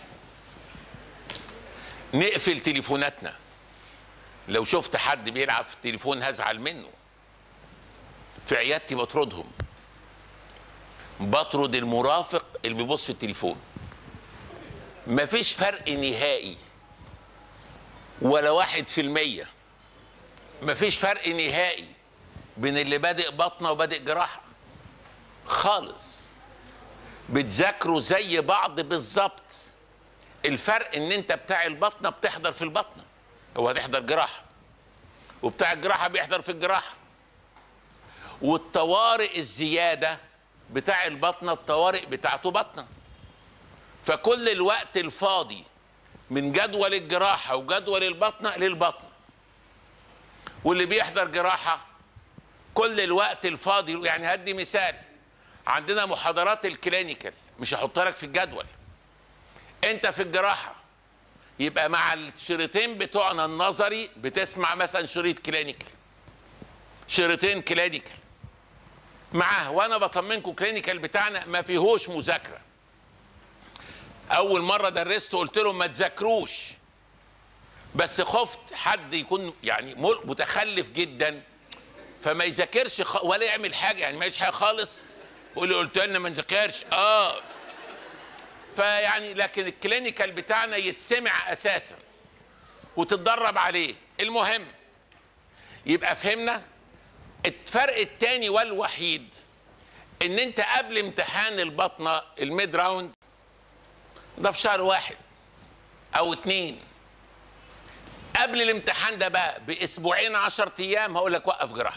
نقفل تليفوناتنا. لو شفت حد بيلعب في التليفون هزعل منه. في عيادتي بطردهم، بطرد المرافق اللي بيبص في التليفون. مفيش فرق نهائي ولا واحد في المية. مفيش فرق نهائي بين اللي بادئ بطنه وبادئ جراحه خالص. بتذاكروا زي بعض بالظبط. الفرق ان انت بتاع البطنه بتحضر في البطنه، هو هتحضر جراحه، وبتاع الجراحه بيحضر في الجراحه. والطوارئ الزياده بتاع البطنه الطوارئ بتاعته بطنه. فكل الوقت الفاضي من جدول الجراحه وجدول البطنه للبطنه. واللي بيحضر جراحه كل الوقت الفاضي. يعني هدي مثال، عندنا محاضرات الكلينيكال مش هحطها لك في الجدول. انت في الجراحه يبقى مع الشريطين بتوعنا النظري بتسمع مثلا شريط كلينيكال، شريطين كلينيكال معاه. وانا بطمنكم كلينيكال بتاعنا ما فيهوش مذاكره. اول مره درست قلت لهم ما تذاكروش، بس خفت حد يكون يعني متخلف جدا فما يذاكرش ولا يعمل حاجه، يعني ما يعملش حاجه خالص، يقول لي قلت لنا ما نذاكرش. اه فيعني لكن الكلينيكال بتاعنا يتسمع اساسا وتتدرب عليه. المهم يبقى فهمنا الفرق الثاني والوحيد، ان انت قبل امتحان البطنه الميد راوند ده في شهر واحد او اتنين، قبل الامتحان ده بقى باسبوعين عشر ايام هقول لك وقف جراحه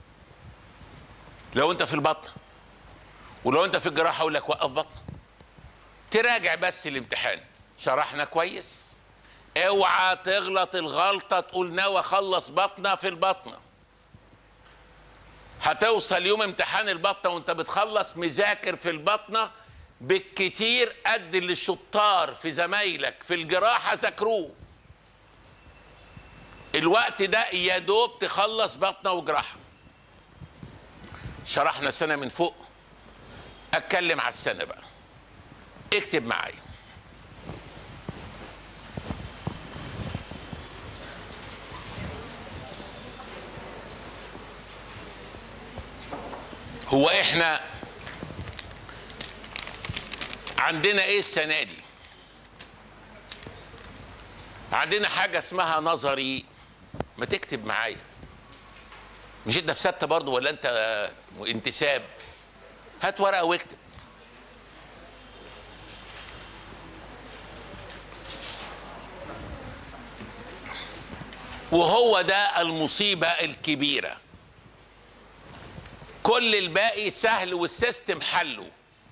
لو انت في البطن، ولو انت في الجراحه هقول لك وقف بطن. تراجع بس الامتحان، شرحنا كويس، اوعى تغلط الغلطه تقول ناوي اخلص بطنه في البطنه. هتوصل يوم امتحان البطنه وانت بتخلص مذاكر في البطنه بالكتير قد اللي الشطار في زمايلك في الجراحه ذاكروه. الوقت ده يا دوب تخلص بطنه وجراحه. شرحنا سنه من فوق، اتكلم على السنه بقى. اكتب معايا. هو احنا عندنا ايه السنه دي؟ عندنا حاجه اسمها نظري. ما تكتب معايا. مش انت في سته برضه ولا انت انتساب؟ هات ورقه واكتب. وهو ده المصيبه الكبيره. كل الباقي سهل والسيستم حله.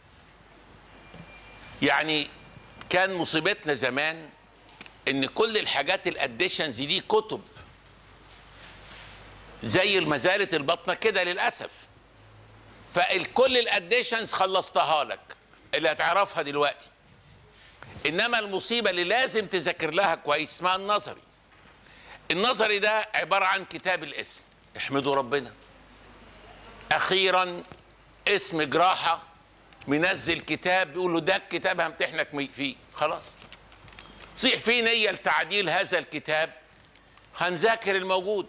يعني كان مصيبتنا زمان ان كل الحاجات الاديشنز دي كتب زي المزالة البطنه كده للاسف. فالكل الاديشنز خلصتها لك اللي هتعرفها دلوقتي. انما المصيبه اللي لازم تذاكر لها كويس اسمها النظري. النظري ده عباره عن كتاب الاسم. احمدوا ربنا اخيرا اسم جراحه منزل كتاب بيقول له ده الكتاب همتحنك فيه. خلاص صيح فيه نيه لتعديل هذا الكتاب، هنذاكر الموجود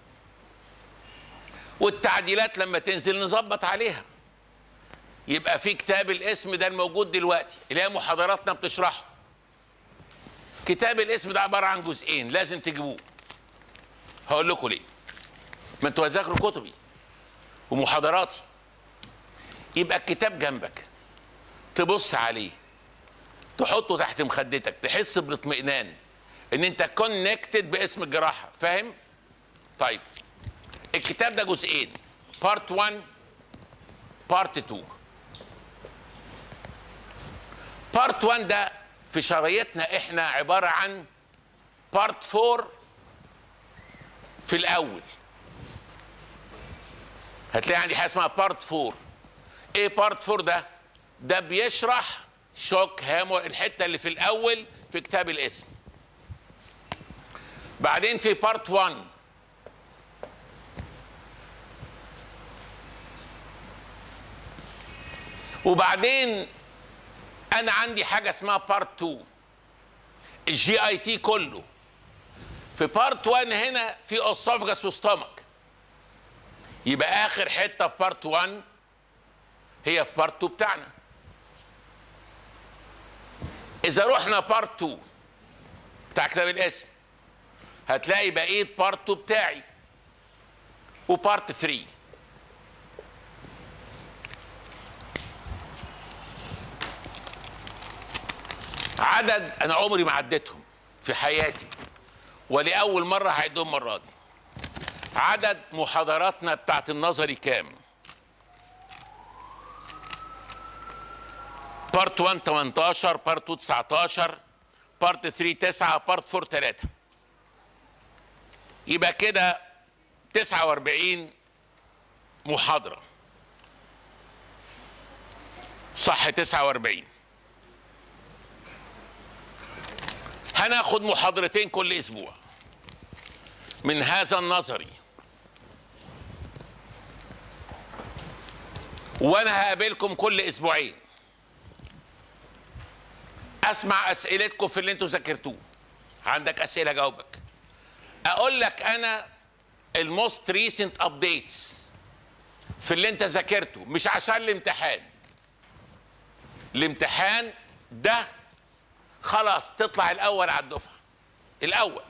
والتعديلات لما تنزل نظبط عليها. يبقى في كتاب الاسم ده الموجود دلوقتي اللي هي محاضراتنا بتشرحه. كتاب الاسم ده عباره عن جزئين لازم تجيبوه. هقول لكم ليه. ما انتوا هتذاكروا كتبي ومحاضراتي. يبقى الكتاب جنبك تبص عليه، تحطه تحت مخدتك، تحس بالاطمئنان ان انت كونكتد باسم الجراحه. فاهم؟ طيب الكتاب ده جزئين، بارت واحد بارت اتنين. بارت واحد ده في شرايطنا احنا عباره عن بارت اربعة في الاول. هتلاقي عندي حاجه اسمها بارت اربعة. ايه بارت اربعة ده؟ ده بيشرح شوك هامو الحته اللي في الاول في كتاب الاسم. بعدين في بارت واحد وبعدين انا عندي حاجه اسمها بارت اتنين الجي اي تي كله. في بارت واحد هنا في اسوفجاس وستومك. يبقى اخر حته في بارت واحد هي في بارت اتنين بتاعنا. اذا رحنا بارت اتنين بتاع كتاب الاسم هتلاقي بقيه بارت اتنين بتاعي وبارت تلاتة. عدد انا عمري ما عديتهم في حياتي ولاول مره هعدهم المره دي. عدد محاضراتنا بتاعت النظري كام؟ بارت واحد تمنتاشر، بارت اتنين تسعتاشر، بارت تلاتة تسعة، بارت اربعة تلاتة. يبقى كده تسعة واربعين محاضرة. صح تسعة واربعين. هناخد محاضرتين كل اسبوع من هذا النظري، وانا هقابلكم كل اسبوعين اسمع اسئلتكم في اللي انتوا ذاكرتوه. عندك اسئله جاوبك، اقول لك انا الموست ريسنت ابديتس في اللي انت ذاكرته، مش عشان الامتحان. الامتحان ده خلاص تطلع الاول على الدفعه الاول،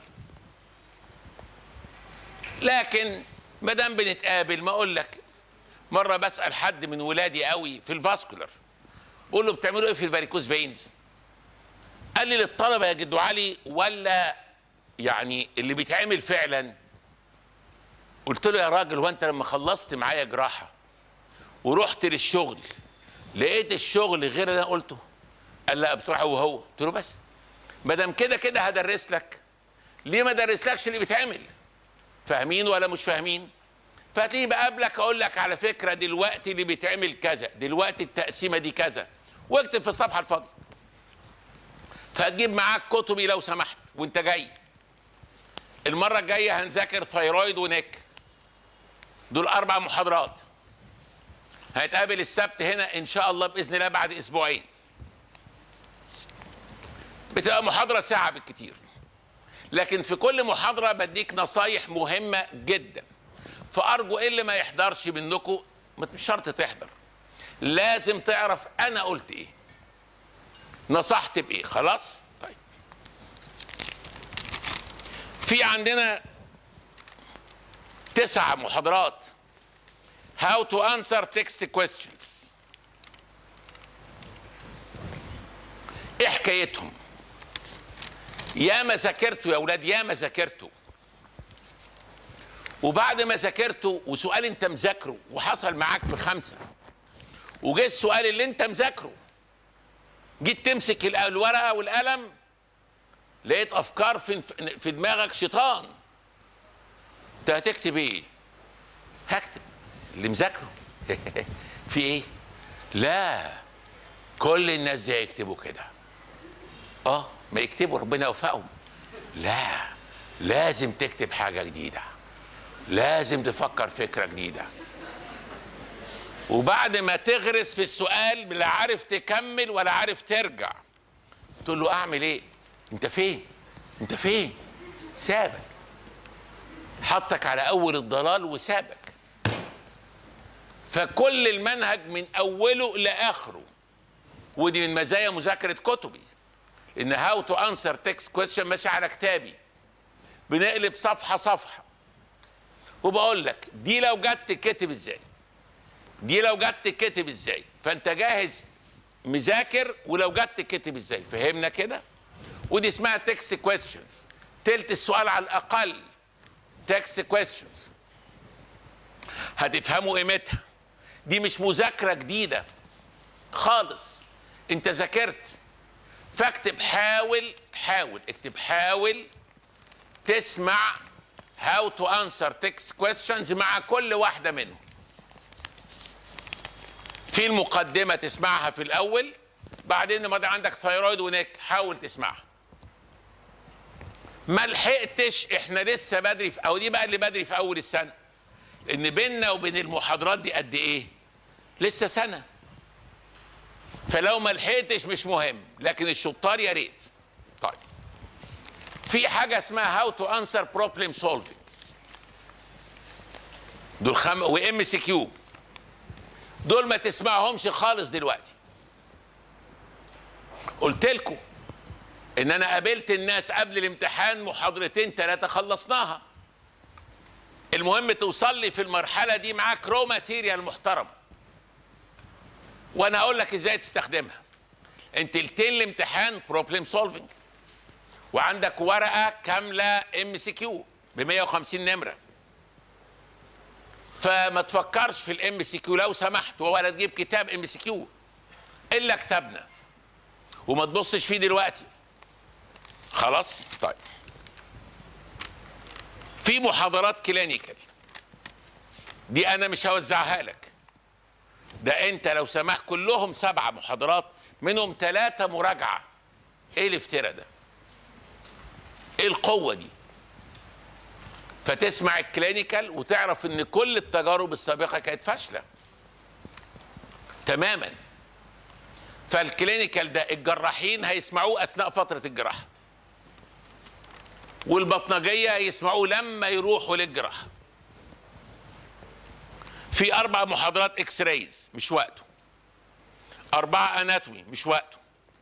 لكن ما دام بنتقابل ما اقول لك. مره بسال حد من ولادي قوي في الفاسكولار، بقول له بتعملوا ايه في الفاريكوز فينز؟ قال لي للطلبه يا جدو علي ولا يعني اللي بيتعمل فعلا؟ قلت له يا راجل هو انت لما خلصت معايا جراحه ورحت للشغل لقيت الشغل غير اللي انا قلته؟ قال لا بصراحه هو هو. قلت له بس ما دام كده كده هدرس لك، ليه ما درسلكش اللي بيتعمل؟ فاهمين ولا مش فاهمين؟ فتيجي بقابلك اقول لك على فكره دلوقتي اللي بيتعمل كذا، دلوقتي التقسيمه دي كذا، واكتب في الصفحه الفاضيه. فهتجيب معاك كتبي لو سمحت وانت جاي. المره الجايه هنذاكر ثايرويد ونك، دول اربع محاضرات. هنتقابل السبت هنا ان شاء الله باذن الله بعد اسبوعين. بتبقى محاضره ساعه بالكتير، لكن في كل محاضره بديك نصايح مهمه جدا. فارجو اللي ما يحضرش منكم، مش شرط تحضر، لازم تعرف انا قلت ايه، نصحت بايه. خلاص؟ طيب، في عندنا تسع محاضرات How to answer text questions. ايه حكايتهم؟ ياما ذاكرتوا يا اولاد، ياما ذاكرتوا، وبعد ما ذاكرتوا وسؤال انت مذاكره وحصل معاك في خمسه، وجه السؤال اللي انت مذاكره جيت تمسك الورقه والقلم لقيت افكار في في دماغك شيطان. انت هتكتب ايه؟ هكتب اللي مذاكره. في ايه؟ لا، كل الناس زي يكتبوا كده. اه ما يكتبوا ربنا يوفقهم. لا، لازم تكتب حاجه جديده، لازم تفكر فكره جديده. وبعد ما تغرس في السؤال لا عارف تكمل ولا عارف ترجع، تقول له اعمل ايه؟ انت فين؟ انت فين؟ سابك، حطك على اول الضلال وسابك. فكل المنهج من اوله لاخره، ودي من مزايا مذاكره كتبي، ان هاو تو انسر تكست كويستشن ماشي على كتابي، بنقلب صفحه صفحه وبقول لك دي لو جت تتكتب ازاي، دي لو جت تتكتب ازاي، فانت جاهز مذاكر ولو جت تتكتب ازاي. فهمنا كده؟ ودي اسمها تكست كويستشنز، تلت السؤال على الاقل تكست كويستشنز. هتفهموا قيمتها. دي مش مذاكره جديده خالص، انت ذاكرت. فاكتب، حاول حاول اكتب، حاول تسمع how to answer text questions مع كل واحده منهم. في المقدمه تسمعها في الاول، بعدين لما عندك ثايرويد ونك حاول تسمعها. ما لحقتش، احنا لسه بدري في، او دي بقى اللي بدري في اول السنه، ان بيننا وبين المحاضرات دي قد ايه؟ لسه سنه. فلو ما لحقتش مش مهم، لكن الشطار يا ريت. طيب، في حاجه اسمها هاو تو انسر بروبلم سولفنج، دول خم وام سي كيو، دول ما تسمعهمش خالص دلوقتي. قلت لكم ان انا قابلت الناس قبل الامتحان محاضرتين ثلاثه خلصناها. المهم توصل لي في المرحله دي معاك رو ماتيريال محترم، وانا اقول لك ازاي تستخدمها. انت تلتين الامتحان بروبلم سولفنج، وعندك ورقه كامله ام سي كيو ب مية وخمسين نمره. فما تفكرش في الام سي كيو لو سمحت، ولا تجيب كتاب ام سي كيو الا كتابنا، وما تبصش فيه دلوقتي. خلاص؟ طيب، في محاضرات كلينيكال دي انا مش هوزعها لك، ده انت لو سمحت كلهم سبعه محاضرات منهم ثلاثه مراجعه. ايه الافتراء ده؟ ايه القوه دي؟ فتسمع الكلينيكال وتعرف ان كل التجارب السابقه كانت فاشله تماما. فالكلينيكال ده الجراحين هيسمعوه اثناء فتره الجراحه، والبطنجيه هيسمعوه لما يروحوا للجراحه. في اربع محاضرات اكس رايز مش وقته، اربعه اناتومي مش وقته،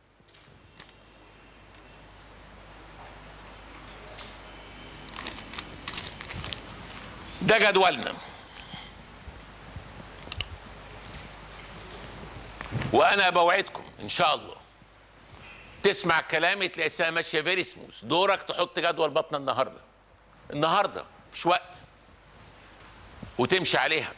ده جدولنا. وانا بوعدكم ان شاء الله تسمع كلامي تلاقي السنه ماشيه فيري سموث. دورك تحط جدول بطنه النهارده النهارده مش وقت، وتمشي عليها.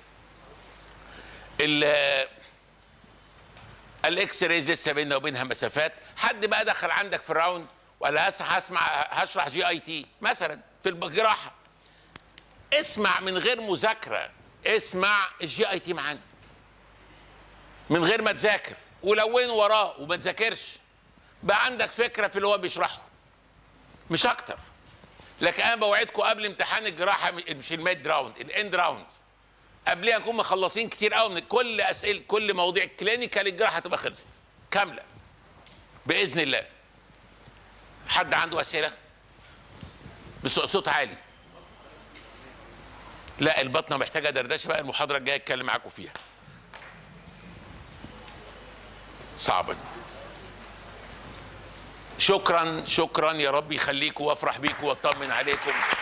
الاكس رايز لسه بيننا وبينها مسافات. حد بقى دخل عندك في الراوند ولا هسمع هشرح جي اي تي مثلا في الجراحه، اسمع من غير مذاكره، اسمع الجي اي تي معانا من غير ما تذاكر، ولون وراه وما تذاكرش، بقى عندك فكره في اللي هو بيشرحه مش اكتر. لكن انا بوعدكم قبل امتحان الجراحه، مش الميد راوند، الاند راوند، قبلها نكون مخلصين كتير قوي من كل اسئله كل مواضيع الكلينيكال. الجراحه هتبقى خلصت كامله باذن الله. حد عنده اسئله؟ بصوت عالي. لا البطنه محتاجه دردشه بقى، المحاضره الجايه اتكلم معاكم فيها. صعبه دي. شكرا شكرا، يا رب يخليكم وافرح بيكم واطمن عليكم.